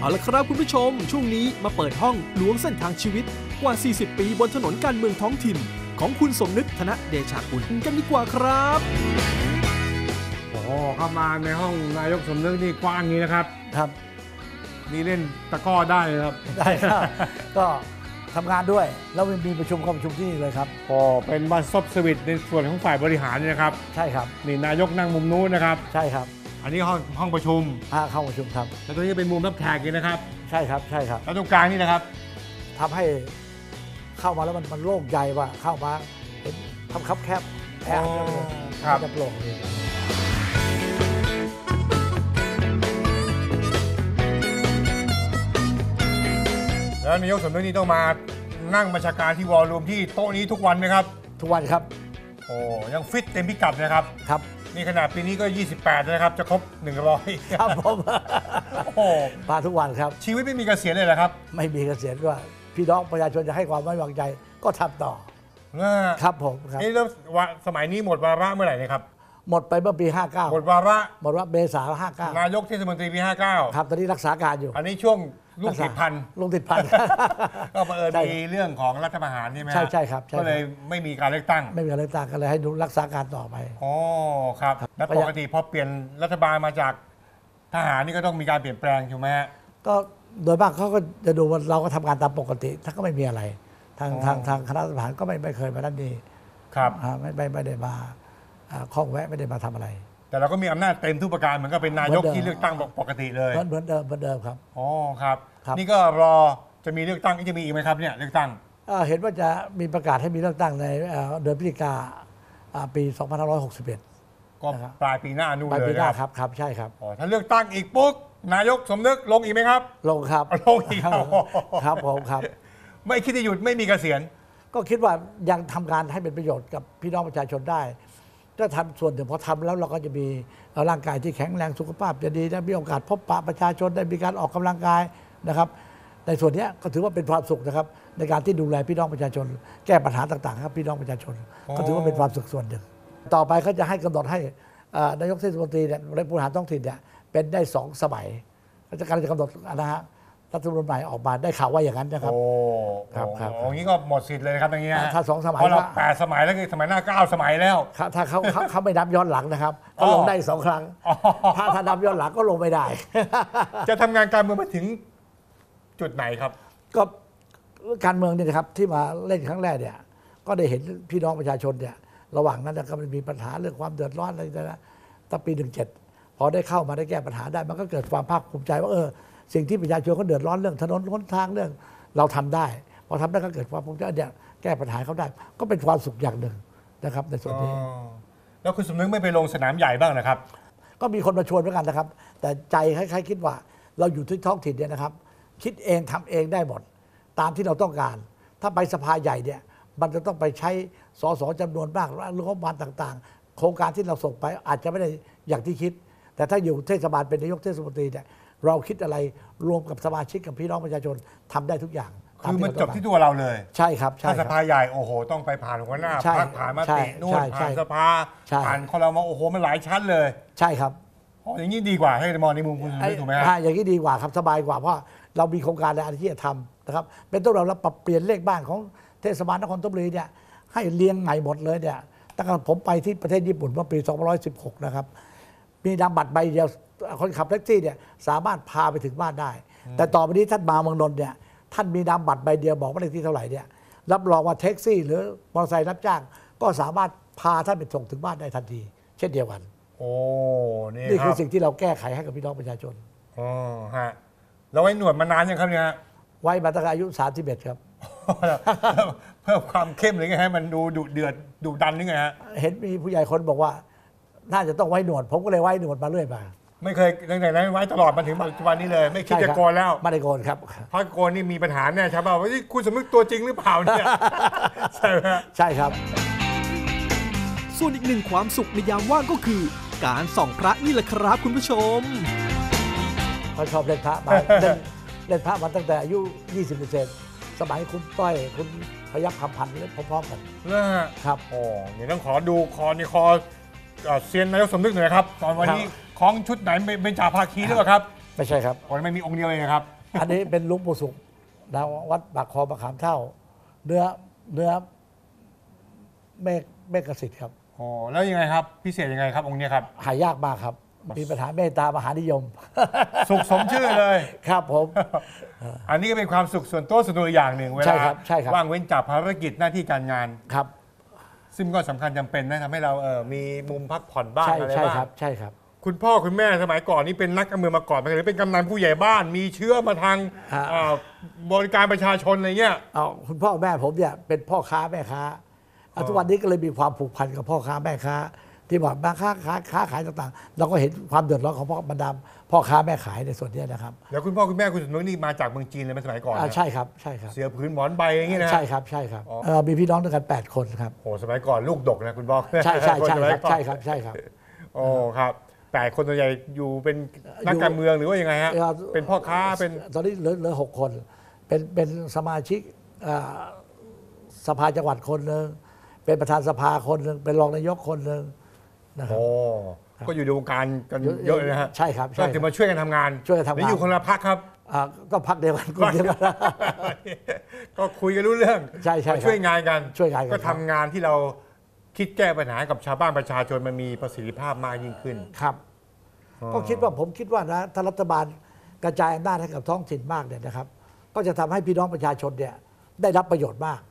เอาละครับคุณผู้ชมช่วงนี้มาเปิดห้องล้วงเส้นทางชีวิตกว่า 40 ปีบนถนนการเมืองท้องถิ่นของคุณสมนึกธนเดชกุลกันดีกว่าครับโอ้โหเข้ามาในห้องนายกสมนึกนี่กว้างนี้นะครับครับนี่เล่นตะก้อได้เลยครับได้ครับ ก็ทำงานด้วยแล้วมีประชุมที่นี่เลยครับพอเป็นบัสซบสวิตในส่วนของฝ่ายบริหารนะครับใช่ครับนี่นายกนั่งมุมนู้นนะครับใช่ครับอันนี้ห้องประชุมห้องประชุมครับแล้วตรงนี้เป็นมุมรับแขกนี่นะครับใช่ครับใช่ครับแล้วตรงกลางนี่นะครับทำให้เข้ามาแล้วมันโล่งใจว่าเข้ามาเห็นคับแคบแอบจะโปร่งเลยแล้วนายกสมนึกนี่ต้องมานั่งบัญชาการที่วอลลุ่มที่โต๊ะนี้ทุกวันไหมครับทุกวันครับโอ้ยังฟิตเต็มพิกัดนะครับครับนี่ขนาดปีนี้ก็28นะครับจะครบ100 ครับผมโอ้มาทุกวันครับชีวิตไม่มีเกษียณเลยเหรอครับไม่มีเกษียณว่าพี่น้องประชาชนจะให้ความไว้วางใจก็ทำต่อครับผมครับนี่เริ่มสมัยนี้หมดวาระเมื่อไหร่นะครับหมดไปเมื่อปี59 หมดวาระเมษายน59 นายกเทศมนตรีปี59 ครับตอนนี้รักษาการอยู่อันนี้ช่วงลูกติดพันก็บังเอิญมีเรื่องของรัฐประหารใช่ไหมใช่ครับก็เลยไม่มีการเลือกตั้งไม่มีการเลือกตั้งก็เลยให้ดูรักษาการต่อไปอ๋อครับแล้วปกติพอเปลี่ยนรัฐบาลมาจากทหารนี่ก็ต้องมีการเปลี่ยนแปลงถูกไหมฮะก็โดยมากเขาก็จะดูว่าเราก็ทำงานตามปกติถ้าก็ไม่มีอะไรทางคณะรัฐประหารก็ไม่เคยมาด้านนี้ครับไม่ได้มาข้องแวะไม่ได้มาทำอะไรแต่เราก็มีอำนาจเต็มทุกประการเหมือนกับเป็นนายกที่เลือกตั้งปกติเลยเหมือนเดิมครับอ๋อครับนี่ก็รอจะมีเลือกตั้งจะมีอีกไหมครับเนี่ยเลือกตั้งเห็นว่าจะมีประกาศให้มีเลือกตั้งในเดือนพฤศจิกาปี2561 ก็ปลายปีหน้านู่นเลยปลายปีหน้าครับใช่ครับถ้าเลือกตั้งอีกปุ๊บนายกสมนึกลงอีกไหมครับลงครับลงอีกครับผมครับไม่คิดจะหยุดไม่มีเกษียณก็คิดว่ายังทำงานให้เป็นประโยชน์กับพี่น้องประชาชนได้ถ้าทำส่วนหนึ่งพอทำแล้วเราก็จะมีร่างกายที่แข็งแรงสุขภาพจะดีได้มีโอกาสพบปะประชาชนได้มีการออกกำลังกายนะครับในส่วนนี้ก็ถือว่าเป็นความสุขนะครับในการที่ดูแลพี่น้องประชาชนแก้ปัญหาต่างๆครับพี่น้องประชาชนก็ถือว่าเป็นความสุขส่วนหนึ่งต่อไปเขาจะให้กำหนดให้นายกเทศมนตรีเนี่ยในผู้บริหารท้องถิ่นเนี่ยเป็นได้2 สมัยราชการจะกำหนดนะฮะรัฐธรรมนูญใหม่ออกมาได้ข่าวว่าอย่างนั้นนะครับครับอย่างนี้ก็หมดสิทธิ์เลยครับอย่างเงี้ยถ้า2 สมัยเพราะเรา8 สมัยแล้วคือสมัยหน้า9 สมัยแล้วถ้าเขาไม่นับย้อนหลังนะครับเขาลงได้2 ครั้งถ้านับย้อนหลังก็ลงไม่ได้จะทำงานการเมืองมาถึงจุดไหนครับก็การเมืองนี่นะครับที่มาเล่นครั้งแรกเนี่ยก็ได้เห็นพี่น้องประชาชนเนี่ยระหว่างนั้นก็มันมีปัญหาเรื่องความเดือดร้อนอะไรต่างๆตั้งปี17พอได้เข้ามาได้แก้ปัญหาได้มันก็เกิดความภาคภูมิใจว่าสิ่งที่ประชาชนเขาเดือดร้อนเรื่องถนนหนทางเรื่องเราทำได้พอทำได้ก็เกิดความภูมิใจเนี่ยแก้ปัญหาเขาได้ก็เป็นความสุขอย่างหนึ่งนะครับในส่วนนี้แล้วคุณสมนึกไม่ไปลงสนามใหญ่บ้างนะครับก็มีคนมาชวนเหมือนกันนะครับแต่ใจคล้ายๆคิดว่าเราอยู่ที่ท้องถิ่นเนี่ยนะครับคิดเองทำเองได้หมดตามที่เราต้องการถ้าไปสภาใหญ่เนี่ยมันจะต้องไปใช้สสจำนวนมากหรืองบประมาณต่างๆโครงการที่เราส่งไปอาจจะไม่ได้อย่างที่คิดแต่ถ้าอยู่เทศบาลเป็นนายกเทศมนตรีเนี่ยเราคิดอะไรรวมกับสมาชิกกับพี่น้องประชาชนทำได้ทุกอย่างคือมันจบที่ตัวเราเลยใช่ครับถ้าสภาใหญ่โอ้โหต้องไปผ่านหัวหน้าพรรคผ่านมตินู่นผ่านสภาผ่านครม.โอ้โหมันหลายชั้นเลยใช่ครับอย่างนี้ดีกว่าให้มองในมุมคุณถูกไหมครับอย่างนี้ดีกว่าครับสบายกว่าเพราะเรามีโครงการอะไรที่จะทำนะครับเป็นต้นเราปรับเปลี่ยนเลขบ้านของเทศบาลนครธนบุรีเนี่ยให้เรียงใหม่หมดเลยเนี่ยตั้งแต่ผมไปที่ประเทศญี่ปุ่นเมื่อปี2516นะครับมีนามบัตรใบเดียวคนขับแท็กซี่เนี่ยสามารถพาไปถึงบ้านได้แต่ต่อไปนี้ท่านมาเมืองนนท์เนี่ยท่านมีนามบัตรใบเดียวบอกว่าเลขที่เท่าไหร่เนี่ยรับรองว่าแท็กซี่หรือมอเตอร์ไซค์รับจ้างก็สามารถพาท่านไปส่งถึงบ้านได้ทันทีเช่นเดียวกันโอ้นี่คือสิ่งที่เราแก้ไขให้กับพี่น้องประชาชนอ๋อฮะเราไว้หนวดมานานยังครับเนี่ยไว้มาตั้งแต่อายุ31ครับเพิ่มความเข้มหรือไงให้มันดูดุเดือดดุดันนี่ไงฮะเห็นมีผู้ใหญ่คนบอกว่าน่าจะต้องไว้หนวดผมก็เลยไว้หนวดมาเรื่อยมาไม่เคยตั้งแต่นั้นไว้ตลอดมาถึงปัจจุบันนี้เลยไม่คิดจะโกนแล้วไม่ได้โกนครับเพราะโกนนี่มีปัญหาแน่ใช่ป่าวว่าคุณสมนึกตัวจริงหรือเปล่าเนี่ยใช่ไหมใช่ครับส่วนอีกหนึ่งความสุขในยามว่างก็คือการส่องพระนี่แหละครับคุณผู้ชมเขาชอบเล่นพระมาเล่นพระมาตั้งแต่อายุ20%สมัยคุณต้อยคุณพยัคฆ์คำพันธ์เล่นพร้อมๆกันครับโอ้เดี๋ยวต้องขอดูคอเซียนนายกสมนึกหน่อยครับตอนวันนี้คล้องชุดไหนเป็นจ่าภาคีหรือเปล่าครับไม่ใช่ครับไม่มีองค์เดียวเองครับอันนี้เป็นหลุงปู่สุขนะวัดปากคลองมะขามเท่า เนื้อเมฆสิทธิ์ครับอ๋อแล้วยังไงครับพิเศษยังไงครับองค์นี้ครับหายากมากครับมีปัญหาเมตตามหานิยมสุขสมชื่อเลยครับผมอันนี้ก็เป็นความสุขส่วนตัวส่วนตัวอย่างหนึ่งเวใช่ลาครับใช่ครับว่างเว้นจากภารกิจหน้าที่การงานครับซึ่งก็สำคัญจำเป็นนะทำให้เรามีมุมพักผ่อนบ้างใช่อะไรใช่บ้างครับใช่ครับคุณพ่อคุณแม่สมัยก่อนนี่เป็นนักการเมืองมาก่อนไหมหรือเป็นกำนันผู้ใหญ่บ้าน มีเชื้อมาทางบริการประชาชนอะไรเงี้ยเอาคุณพ่อแม่ผมเนี่ยเป็นพ่อค้าแม่ค้าทุกวันนี้ก็เลยมีความผูกพันกับพ่อค้าแม่ค้า ที่บอกมาค้าขายต่างๆ เราก็เห็นความเดือดร้อนของพ่อบรรดาพ่อค้าแม่ขายในส่วนนี้นะครับแล้วคุณพ่อคุณแม่คุณสมนึกนี่มาจากเมืองจีนเลยไหมสมัยก่อนนะใช่ครับใช่ครับเสือผืนหมอนใบอย่างงี้นะใช่ครับใช่ครับมีพี่น้องด้วยกัน8 คนครับโอ้สมัยก่อนลูกดกนะคุณพ่อใช่ใช่ใช่นสมัยครับก่อนใช่ครับใช่ครับโอ้ครับ8 คนส่วนใหญ่อยู่เป็นนักการเมืองหรือว่ายังไงฮะเป็นพ่อค้าเป็นตอนนี้เหลือ6 คนเป็นสมาชิกสภาจังหวัดคนหนึ่งเป็นประธานสภาคนหนึ่งเป็นรองนายกคนหนึ่งนะครับโอ้ก็อยู่ในวงการกันเยอะเลยนะฮะใช่ครับก็จะมาช่วยกันทำงานช่วยกันทำงานหรืออยู่คนละพักครับก็พักเดียวกันกลุ่มเดียวกันก็คุยกันรู้เรื่องใช่ใช่มาช่วยงานกันช่วยงานกันก็ทำงานที่เราคิดแก้ปัญหากับชาวบ้านประชาชนมันมีประสิทธิภาพมากยิ่งขึ้นครับก็ผมคิดว่านะถ้ารัฐบาลกระจายอำนาจให้กับท้องถิ่นมากเนี่ยนะครับ ก็จะทำให้พี่น้องประชาชนเนี่ยได้รับประโยชน์มาก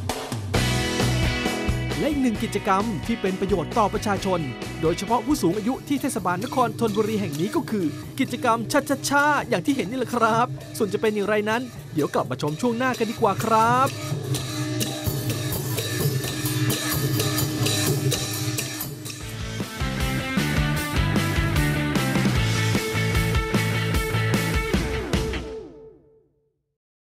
และอีกหนึ่งกิจกรรมที่เป็นประโยชน์ต่อประชาชน โดยเฉพาะผู้สูงอายุที่เทศบาลนครธนบุรีแห่งนี้ก็คือ กิจกรรมชาอย่างที่เห็นนี่แหละครับ ส่วนจะเป็นอย่างไรนั้น เดี๋ยวกลับมาชมช่วงหน้ากันดีกว่าครับ